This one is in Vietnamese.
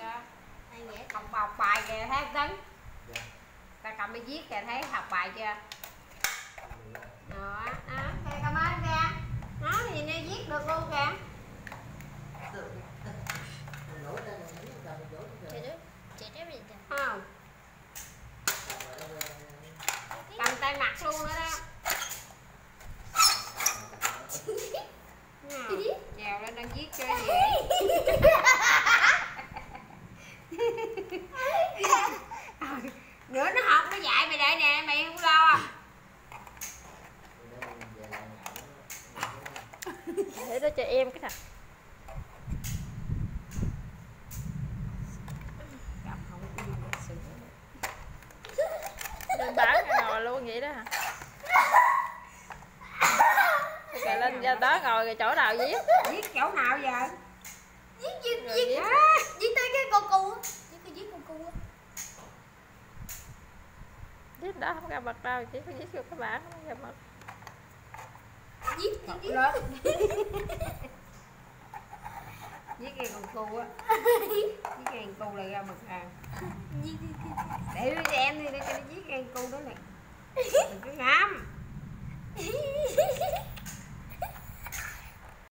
Học học bài kìa thấy không Tấn? Ta cầm đi viết kìa, thấy học bài chưa? Đó, kìa cảm ơn kìa. Đó, thì nay viết được luôn kìa. Không. Cầm tay mặt luôn nữa đó. Trèo lên đang viết cho dễ. Nữa nó học nó dạy mày đợi nè, mày không lo à? Để đó cho em cái nè. Lên bán cái nồi luôn vậy đó hả? Rồi lên ra đó ngồi rồi chỗ nào viết? Viết chỗ nào giờ? Viết tới cái con cu á. Viết con cu á. Viết đó không ra mật đâu, chỉ có viết vô cái bảng không ra mật. Viết lớn. Viết cái con cu á. Viết cái con cu là ra mực à. Để cho em đi để cho nó viết cái con cu đó nè. Đừng có ngắm.